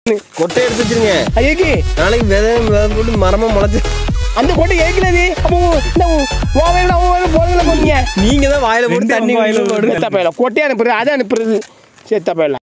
கொட்டை எடுத்து வச்சிருங்க. அதுக்கு நாளைக்கு விதை போட்டு மரமா முளைச்சு அந்த கொட்டை ஏற்கனவே அப்போ போறீங்க நீங்க தான் வாயில போட்டு தண்ணி வாயில போட்டு கொட்டையை அனுப்புறது அதை அனுப்புறது சேர்த்தப்ப